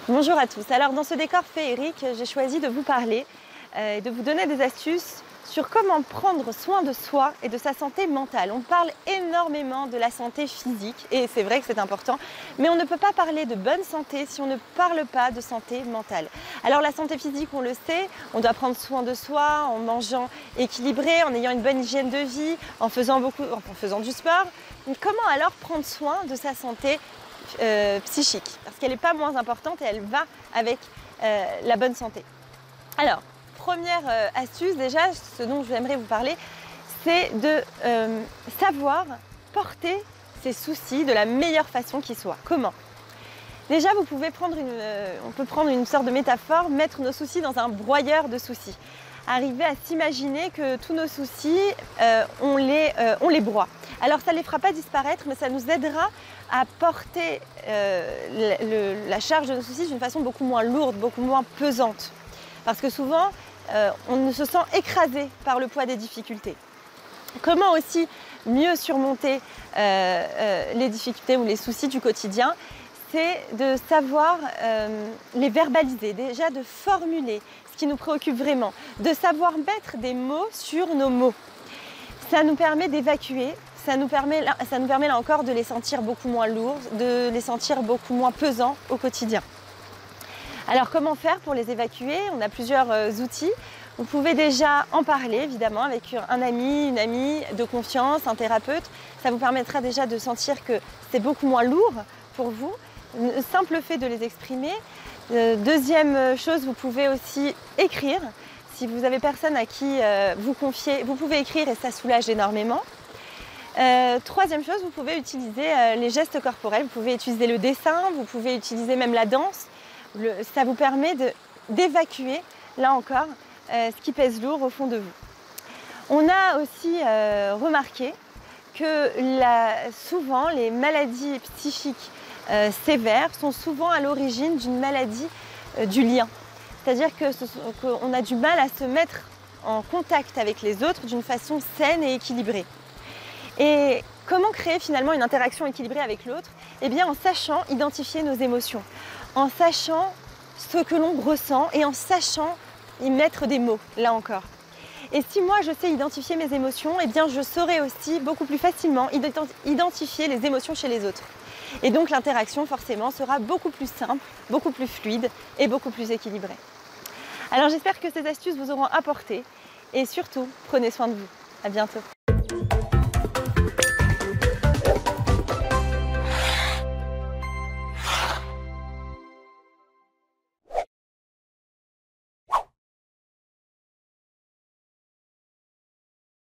Bonjour à tous. Alors dans ce décor féerique, j'ai choisi de vous parler et de vous donner des astuces sur comment prendre soin de soi et de sa santé mentale. On parle énormément de la santé physique et c'est vrai que c'est important, mais on ne peut pas parler de bonne santé si on ne parle pas de santé mentale. Alors la santé physique, on le sait, on doit prendre soin de soi en mangeant équilibré, en ayant une bonne hygiène de vie, en faisant du sport. Mais comment alors prendre soin de sa santé psychique, parce qu'elle n'est pas moins importante et elle va avec la bonne santé. Alors, première astuce déjà, ce dont j'aimerais vous parler, c'est de savoir porter ses soucis de la meilleure façon qui soit. Comment? Déjà, on peut prendre une sorte de métaphore, mettre nos soucis dans un broyeur de soucis. Arriver à s'imaginer que tous nos soucis, on les broie. Alors ça ne les fera pas disparaître, mais ça nous aidera à porter la charge de nos soucis d'une façon beaucoup moins lourde, beaucoup moins pesante. Parce que souvent, on se sent écrasé par le poids des difficultés. Comment aussi mieux surmonter les difficultés ou les soucis du quotidien? C'est de savoir les verbaliser, déjà de formuler ce qui nous préoccupe vraiment, de savoir mettre des mots sur nos mots. Ça nous permet d'évacuer, ça nous permet là encore de les sentir beaucoup moins lourds, de les sentir beaucoup moins pesants au quotidien. Alors comment faire pour les évacuer? On a plusieurs outils. Vous pouvez déjà en parler évidemment avec un ami, une amie de confiance, un thérapeute. Ça vous permettra déjà de sentir que c'est beaucoup moins lourd pour vous. Le simple fait de les exprimer. Deuxième chose, vous pouvez aussi écrire. Si vous avez personne à qui vous confier, vous pouvez écrire et ça soulage énormément. Troisième chose, vous pouvez utiliser les gestes corporels. Vous pouvez utiliser le dessin, vous pouvez utiliser même la danse. Ça vous permet d'évacuer, là encore, ce qui pèse lourd au fond de vous. On a aussi remarqué que souvent les maladies psychiques sévères sont souvent à l'origine d'une maladie du lien. C'est-à-dire qu'on a du mal à se mettre en contact avec les autres d'une façon saine et équilibrée. Et comment créer finalement une interaction équilibrée avec l'autre? Eh bien en sachant identifier nos émotions, en sachant ce que l'on ressent et en sachant y mettre des mots, là encore. Et si moi je sais identifier mes émotions, eh bien je saurai aussi beaucoup plus facilement identifier les émotions chez les autres. Et donc l'interaction forcément sera beaucoup plus simple, beaucoup plus fluide et beaucoup plus équilibrée. Alors j'espère que ces astuces vous auront apporté et surtout prenez soin de vous. À bientôt.